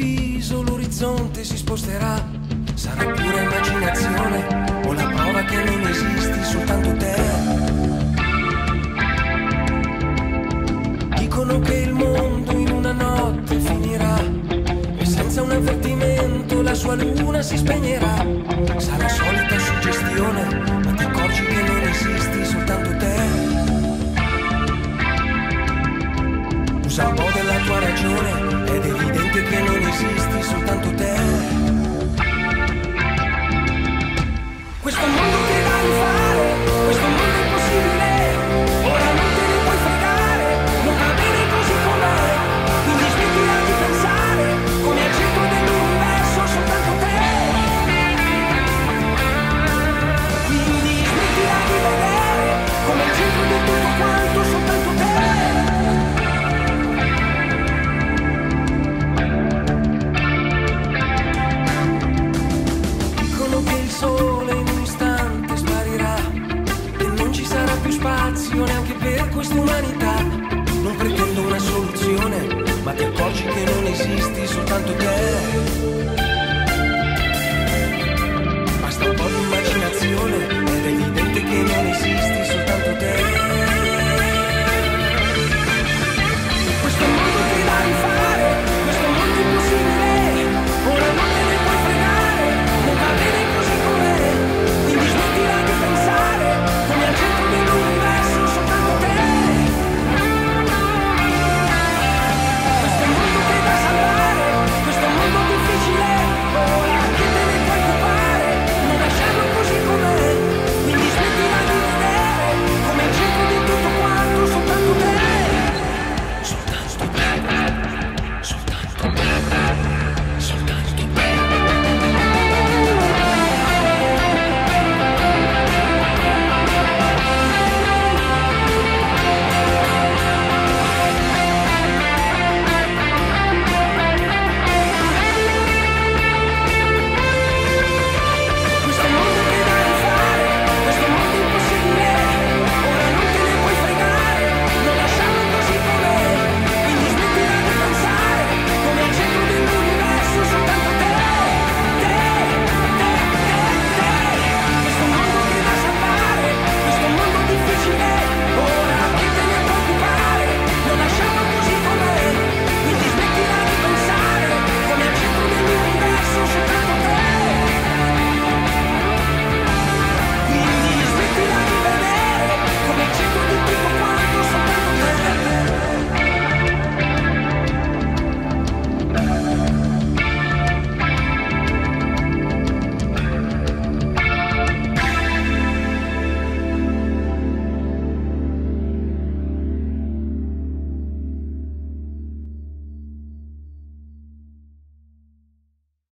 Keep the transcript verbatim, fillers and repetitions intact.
all'improvviso l'orizzonte si sposterà. Sarà pura immaginazione o la prova che non esisti, soltanto te. Dicono che il mondo in una notte finirà e senza un avvertimento la sua luna si spegnerà. Sarà solita suggestione, ma ti accorgi che non esisti, soltanto te. Usa un po' della tua ragione ed è evidente che non esisti, soltanto te. Questo mondo che va a fare, questo mondo è impossibile, ora non te ne puoi fregare, non va bene così com'è, quindi smettila di pensare, come al centro dell'universo soltanto te. Quindi smettila di vedere, come al centro di tutto quanto soltanto te. Dicono che il sole in un istante sparirà, che non ci sarà più spazio neanche per questa umanità. Non pretendo una soluzione, ma ti accorgi che non esisti, soltanto te. Basta un po' di immaginazione ed è evidente che non esisti, soltanto te.